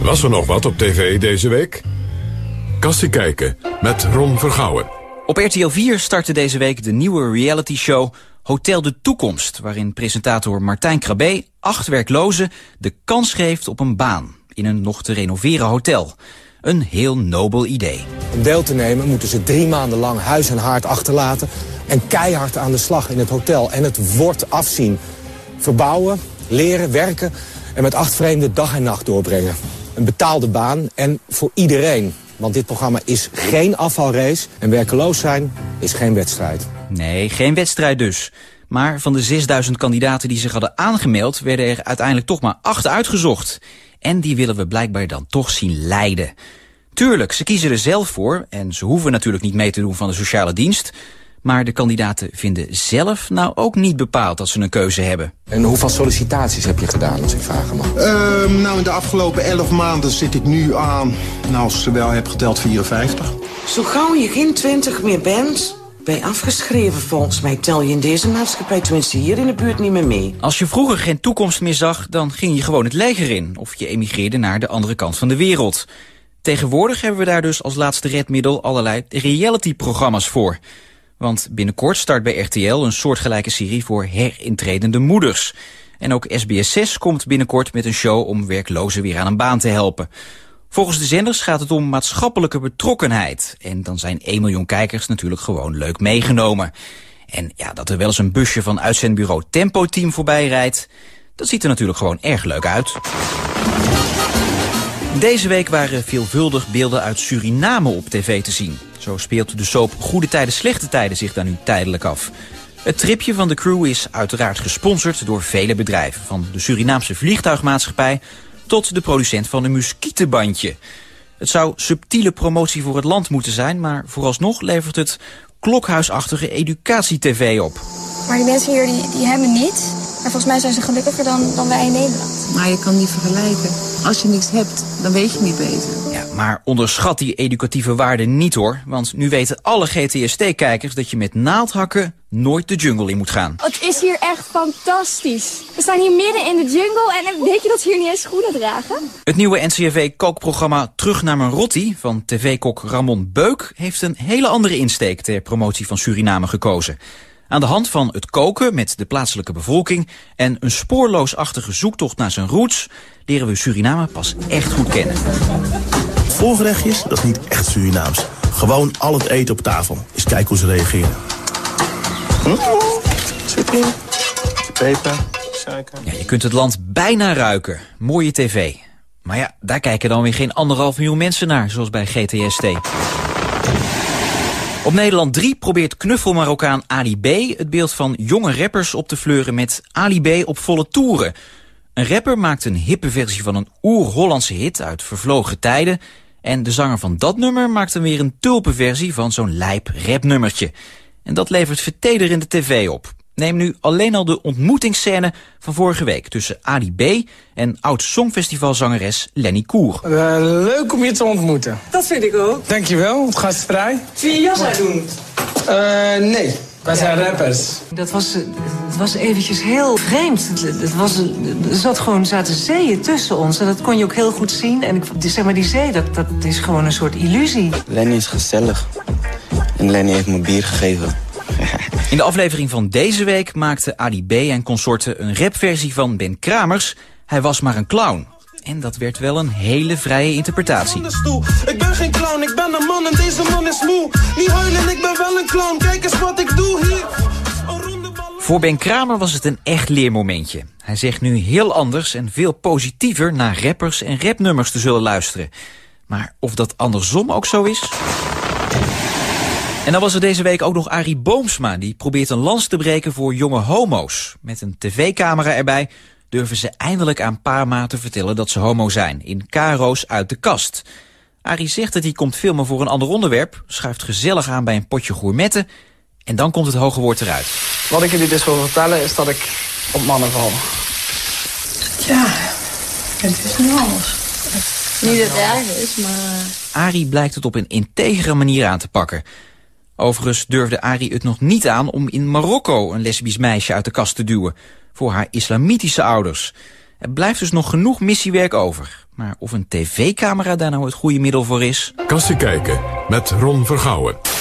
Was er nog wat op tv deze week? Kassie kijken met Ron Vergouwen. Op RTL 4 startte deze week de nieuwe reality-show Hotel de Toekomst, waarin presentator Martijn Krabbe 8 werklozen de kans geeft op een baan in een nog te renoveren hotel. Een heel nobel idee. Om deel te nemen moeten ze 3 maanden lang huis en haard achterlaten en keihard aan de slag in het hotel en het wordt afzien. Verbouwen, leren, werken en met 8 vreemden dag en nacht doorbrengen. Een betaalde baan en voor iedereen. Want dit programma is geen afvalrace en werkeloos zijn is geen wedstrijd. Nee, geen wedstrijd dus. Maar van de 6000 kandidaten die zich hadden aangemeld, werden er uiteindelijk toch maar 8 uitgezocht. En die willen we blijkbaar dan toch zien lijden. Tuurlijk, ze kiezen er zelf voor en ze hoeven natuurlijk niet mee te doen van de sociale dienst. Maar de kandidaten vinden zelf nou ook niet bepaald dat ze een keuze hebben. En hoeveel sollicitaties heb je gedaan, als ik vragen mag? Nou, in de afgelopen 11 maanden zit ik nu aan, als ik wel heb geteld, 54. Zo gauw je geen 20 meer bent, ben je afgeschreven volgens mij. Tel je in deze maatschappij, tenminste hier in de buurt, niet meer mee. Als je vroeger geen toekomst meer zag, dan ging je gewoon het leger in. Of je emigreerde naar de andere kant van de wereld. Tegenwoordig hebben we daar dus als laatste redmiddel allerlei reality-programma's voor. Want binnenkort start bij RTL een soortgelijke serie voor herintredende moeders. En ook SBS6 komt binnenkort met een show om werklozen weer aan een baan te helpen. Volgens de zenders gaat het om maatschappelijke betrokkenheid. En dan zijn 1 miljoen kijkers natuurlijk gewoon leuk meegenomen. En ja, dat er wel eens een busje van uitzendbureau Tempo Team voorbij rijdt, dat ziet er natuurlijk gewoon erg leuk uit. Deze week waren veelvuldig beelden uit Suriname op tv te zien. Zo speelt de soap Goede Tijden, Slechte Tijden zich daar nu tijdelijk af. Het tripje van de crew is uiteraard gesponsord door vele bedrijven. Van de Surinaamse vliegtuigmaatschappij tot de producent van een muskietenbandje. Het zou subtiele promotie voor het land moeten zijn, maar vooralsnog levert het klokhuisachtige educatie-tv op. Maar die mensen hier, die hebben niet. Maar volgens mij zijn ze gelukkiger dan wij in Nederland. Maar je kan niet vergelijken. Als je niks hebt, dan weet je niet beter. Ja, maar onderschat die educatieve waarde niet hoor. Want nu weten alle GTST-kijkers dat je met naaldhakken nooit de jungle in moet gaan. Het is hier echt fantastisch. We staan hier midden in de jungle en weet je dat ze hier niet eens schoenen dragen? Het nieuwe NCRV-kookprogramma Terug naar mijn Rotti van tv-kok Ramon Beuk heeft een hele andere insteek ter promotie van Suriname gekozen. Aan de hand van het koken met de plaatselijke bevolking en een spoorloosachtige zoektocht naar zijn roots leren we Suriname pas echt goed kennen. Voorgerechtjes, dat is niet echt Surinaams. Gewoon al het eten op tafel. Eens kijken hoe ze reageren. Chippy, peper, suiker. Ja, je kunt het land bijna ruiken. Mooie tv. Maar ja, daar kijken dan weer geen 1,5 miljoen mensen naar, zoals bij GTST. Op Nederland 3 probeert knuffel-Marokkaan Ali B het beeld van jonge rappers op te fleuren met Ali B op volle toeren. Een rapper maakt een hippe versie van een oer-Hollandse hit uit vervlogen tijden. En de zanger van dat nummer maakt dan weer een tulpenversie van zo'n lijp rapnummertje. En dat levert vertederende tv op. Neem nu alleen al de ontmoetingsscène van vorige week tussen Ali B en oud-songfestivalzangeres Lenny Koer. Leuk om je te ontmoeten. Dat vind ik ook. Dankjewel, gastvrij. Zie je jas uitdoen? Nee, wij zijn rappers. Het was eventjes heel vreemd. Er zaten zeeën tussen ons en dat kon je ook heel goed zien. En zeg maar, die zee, dat is gewoon een soort illusie. Lenny is gezellig. En Lenny heeft me bier gegeven. In de aflevering van deze week maakte Ali B en consorten een rapversie van Ben Kramers. Hij was maar een clown. En dat werd wel een hele vrije interpretatie. Ik ben geen clown, ik ben een man en deze man is moe. Niet huilen, ik ben wel een clown, kijk eens wat ik doe hier. Voor Ben Kramer was het een echt leermomentje. Hij zegt nu heel anders en veel positiever naar rappers en rapnummers te zullen luisteren. Maar of dat andersom ook zo is? En dan was er deze week ook nog Arie Boomsma. Die probeert een lans te breken voor jonge homo's. Met een tv-camera erbij durven ze eindelijk aan pa te vertellen dat ze homo zijn. In KRO's Uit de Kast. Arie zegt dat hij komt filmen voor een ander onderwerp. Schuift gezellig aan bij een potje gourmetten. En dan komt het hoge woord eruit. Wat ik jullie dus wil vertellen is dat ik op mannen val. Ja, het is niet alles. Niet dat het erg is, maar... Arie blijkt het op een integere manier aan te pakken. Overigens durfde Arie het nog niet aan om in Marokko een lesbisch meisje uit de kast te duwen. Voor haar islamitische ouders. Er blijft dus nog genoeg missiewerk over. Maar of een tv-camera daar nou het goede middel voor is? Kassie kijken met Ron Vergouwen.